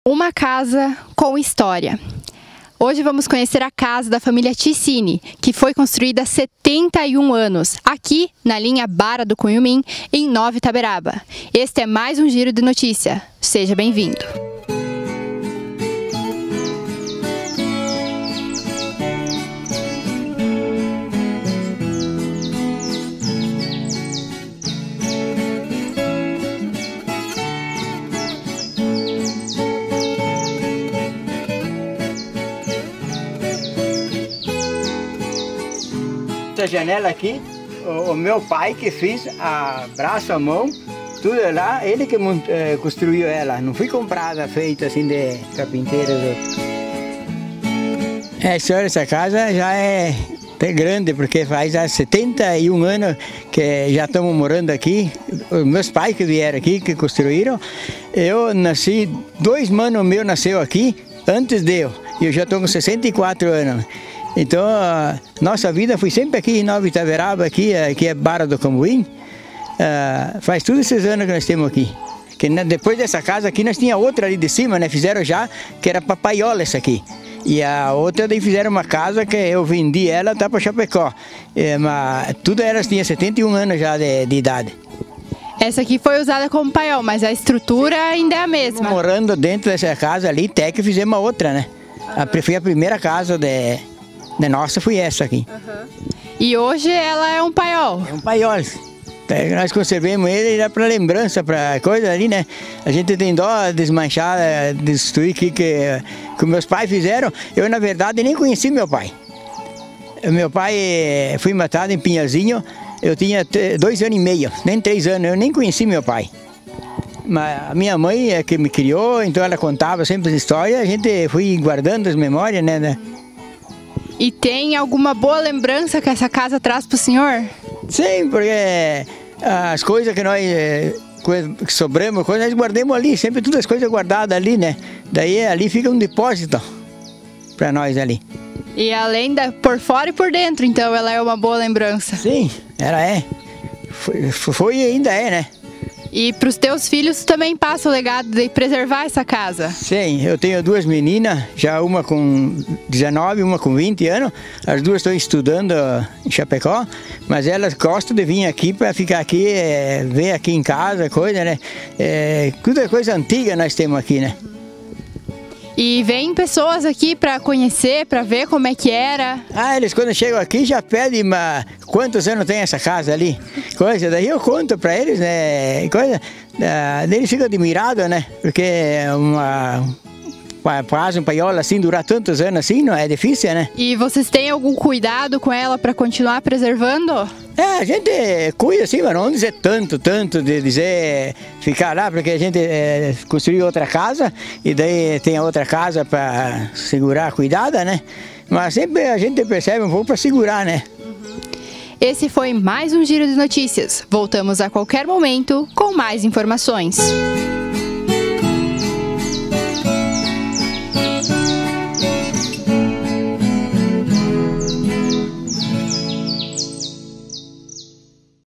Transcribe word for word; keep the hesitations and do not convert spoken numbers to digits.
Uma casa com história. Hoje vamos conhecer a casa da família Ticini, que foi construída há setenta e um anos, aqui na linha Barra do Cunhumim, em Nova Itaberaba. Este é mais um Giro de Notícia. Seja bem-vindo! Essa janela aqui, o, o meu pai que fez, a braço à mão, tudo lá, ele que eh, construiu ela, não foi comprada, feita assim de carpinteiro. É, a história dessa casa já é até grande, porque faz há setenta e um anos que já estamos morando aqui. Os meus pais que vieram aqui, que construíram, eu nasci, dois manos meus nasceu aqui, antes de eu, e eu já estou com sessenta e quatro anos. Então, a nossa vida foi sempre aqui em Nova Itaberaba, aqui, aqui é Barra do Cunhumim. Uh, faz todos esses anos que nós temos aqui. Que, né, depois dessa casa aqui, nós tinha outra ali de cima, né? Fizeram já, que era papaiola essa aqui. E a outra daí fizeram uma casa que eu vendi ela, tá para Chapecó. É, mas tudo elas tinha setenta e um anos já de, de idade. Essa aqui foi usada como paiol, mas a estrutura ainda é a mesma. Morando dentro dessa casa ali, até que fizemos outra, né? Uhum. A, foi a primeira casa de... de nossa foi essa aqui. Uhum. E hoje ela é um paiol? É um paiol. Nós conservamos ele para lembrança, para coisa ali, né? A gente tem dó de desmanchar, destruir aqui que, que meus pais fizeram. Eu, na verdade, nem conheci meu pai. Meu pai foi matado em Pinhazinho, eu tinha dois anos e meio, nem três anos, eu nem conheci meu pai. Mas a minha mãe é que me criou, então ela contava sempre as histórias, a gente foi guardando as memórias, né? E tem alguma boa lembrança que essa casa traz para o senhor? Sim, porque as coisas que nós que sobramos, nós guardamos ali, sempre todas as coisas guardadas ali, né? Daí ali fica um depósito para nós ali. E além da por fora e por dentro, então ela é uma boa lembrança? Sim, ela é. Foi, foi e ainda é, né? E para os teus filhos também passa o legado de preservar essa casa? Sim, eu tenho duas meninas, já uma com dezenove, uma com vinte anos. As duas estão estudando em Chapecó, mas elas gostam de vir aqui para ficar aqui, é, ver aqui em casa, coisa, né? É, toda coisa antiga nós temos aqui, né? E vem pessoas aqui para conhecer, para ver como é que era? Ah, eles quando chegam aqui já pedem mas, quantos anos tem essa casa ali. Coisa, daí eu conto para eles, né? Coisa, daí eles ficam admirados, né? Porque uma, uma casa, um paiola assim, durar tantos anos assim, não é difícil, né? E vocês têm algum cuidado com ela para continuar preservando? É, a gente cuida assim, mas não dizer tanto, tanto, de dizer ficar lá, porque a gente é, construiu outra casa e daí tem a outra casa para segurar, cuidada, né? Mas sempre a gente percebe um pouco para segurar, né? Uhum. Esse foi mais um Giro de Notícias. Voltamos a qualquer momento com mais informações.